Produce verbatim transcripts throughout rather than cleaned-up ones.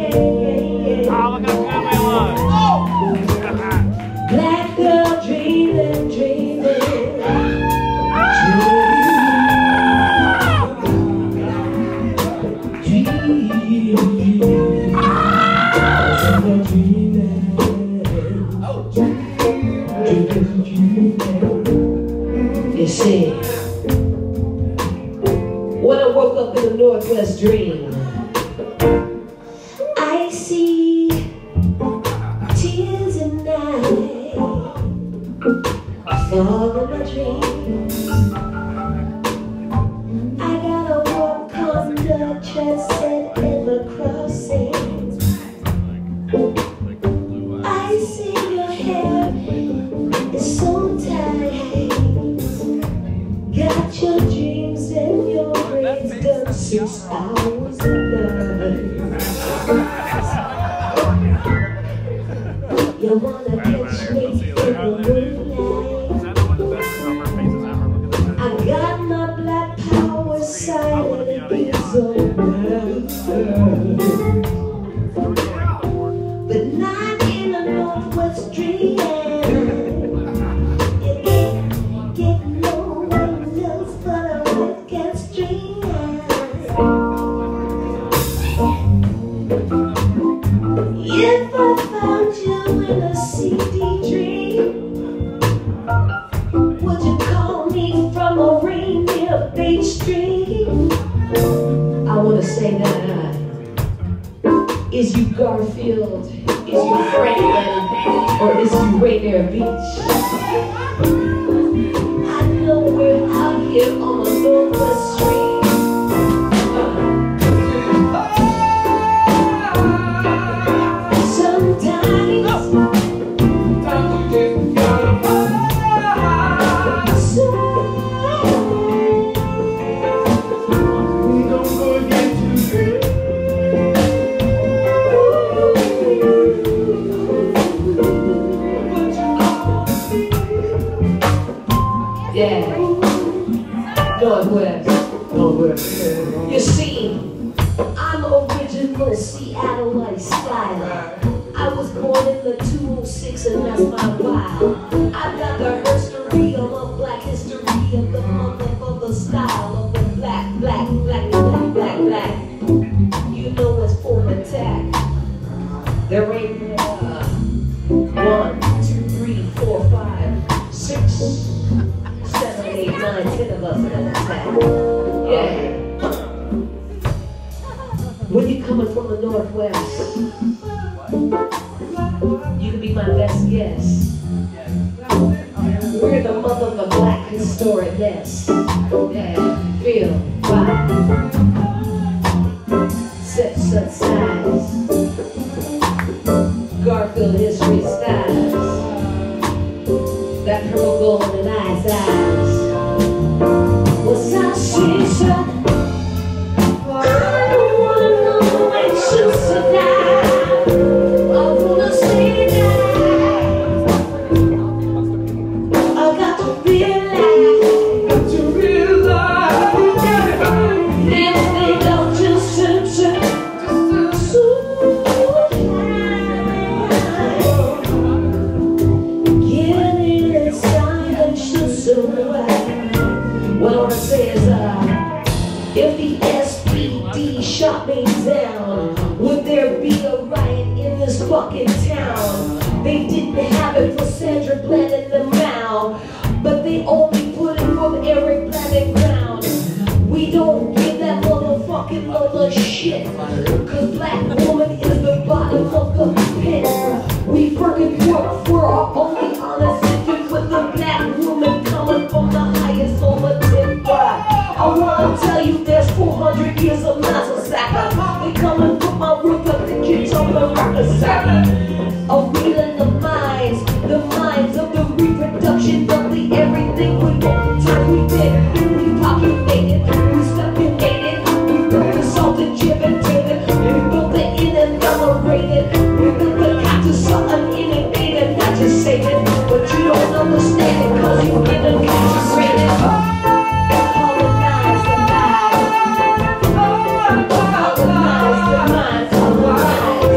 yeah. Oh, look how good we look. Black girl dreaming, dreaming, dreaming. You see, when I woke up in a Northwest dream, I see tears at night fall in my dreams. I gotta walk on the chestnut and the crossing. I see your hair is so tight. Got your dreams and your braids done six hours a night. You wanna catch me in the moonlight? I got my black power silent is alright, but not in a Northwest dream. It ain't getting no one else but a Westcast dream. If I found you in a C D dream, would you call me from a reindeer beach stream? I wanna say that. Is you Garfield? Is you Franklin? Or is you Reindeer Beach? I know we're out here on the Northwest Street. Yeah, Northwest, Northwest. You see, I'm original Seattleite style. I was born in the two oh six and that's my vibe. I've got the history of a black history of the motherfucker style of the black, black, black, black, black, black. You know it's full attack. There ain't uh, one, two, three, four, five, six, seven, eight, nine, ten of us in an attack. Yeah. When you're coming from the Northwest, you can be my best guess. We're the mother of the black historic nest. Yeah, feel, right? Set such size. Garfield history styles. That purple gold in eyes, eyes. What's up, sister? I don't wanna know when she'll survive. I wanna see that. I got to realize, got to realize, if they don't just sit, sit, so high. Getting inside and she'll survive. What I wanna say is, uh, if the S P D shot me down, would there be a riot in this fucking town? They didn't have it for Sandra Bland in the mouth, but they only put it for Eric Bland Brown. We don't give that motherfucking Lola shit, cause black woman is the bottom of the pit. We fucking work for our only honest living with the black woman coming from the highest on the tip bar. I wanna tell you there's four hundred years of massacre. They come and put my roof up the kids on the rocker sack. I'm reading the minds, the minds of the reproduction of the everything we want. Time we did, we populated, we speculated, we built the salted jib and driven, we built the in and accelerated, we built the cat to something innovative, not just saving, but you don't understand it cause you get incarcerated. Colonize the minds, colonize the minds, colonize.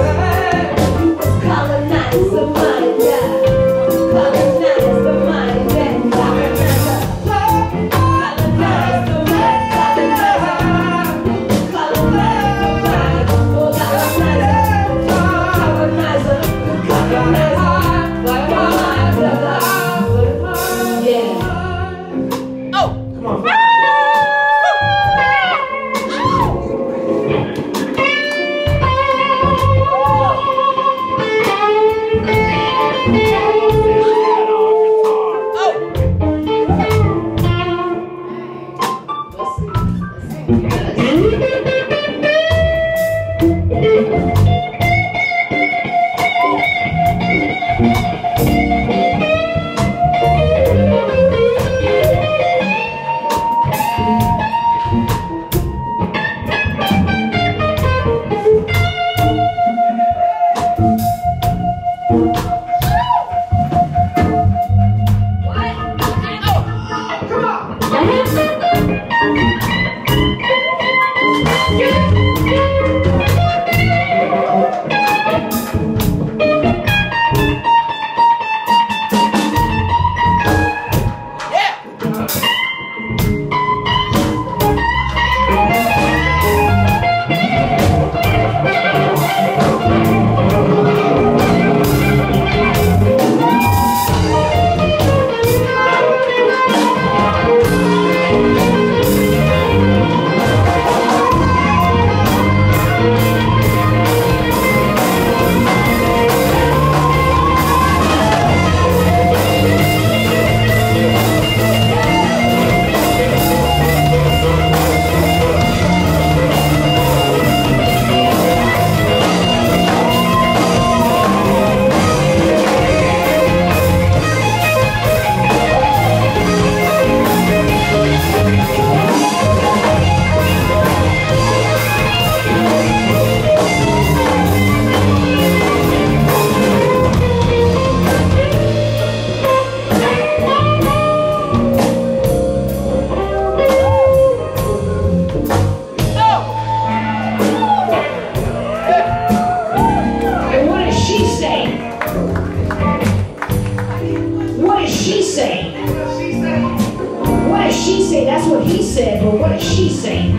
say.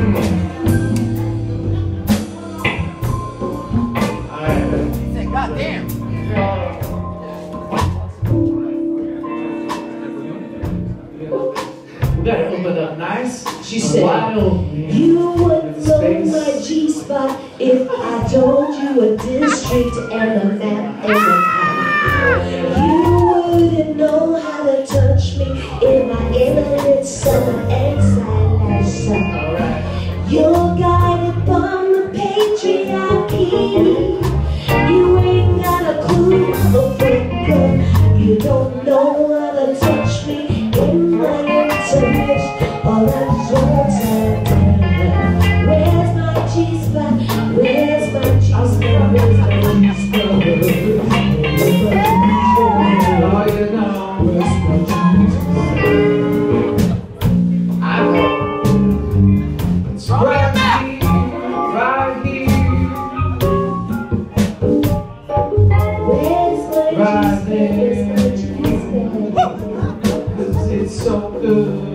God damn. We gotta open up nice. She said, you wouldn't know my G-spot if I told you a district and a map and a map. You wouldn't know how to touch me in my inner summer anxiety. You're guided by the patriarchy. You ain't got a clue, motherfucker. You don't know how to touch me in my intimate. All I just want to tell. Where's my G-spot? Where's my G-spot? Where's my G-spot? Oh, you know, where's my G-spot? I know. It's right here, right here. Where's my Right G-spot? there. 'Cause it's so good.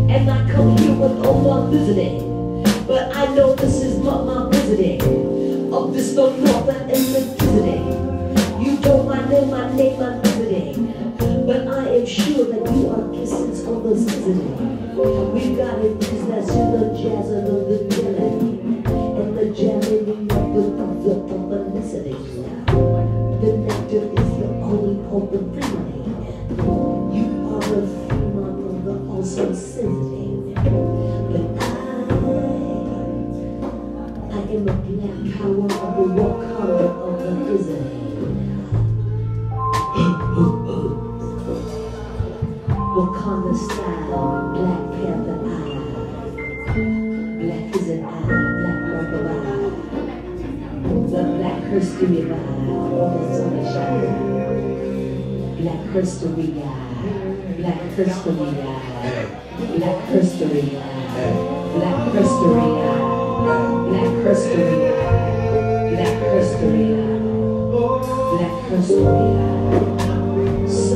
And I come here with all my visiting. But I know this is not my visiting. Of this no northern and the visiting. You don't my name, my name, my visiting. But I am sure that you are kisses on the visiting. We've got it business to the jazz and the killing. And the jamming of the the publicity. The nectar is the only hope of freeing. You are a free mother, also sensitive. But I, I am a black power of the walk color of the visiting. Wakanda style, Black Panther eye. Black is an eye, black number eye. The black history eye, all the sunshine. Black history eye, black history eye. Black history eye, black history eye. Black history eye, black history eye. Black history eye. So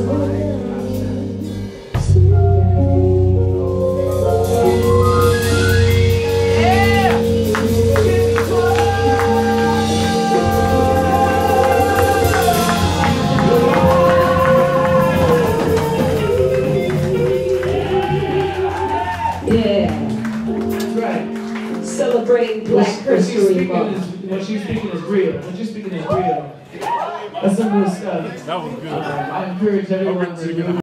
celebrating Black History Month. What she's speaking is real. What she's speaking is real. That's some good stuff. That was good. Um, I encourage everyone to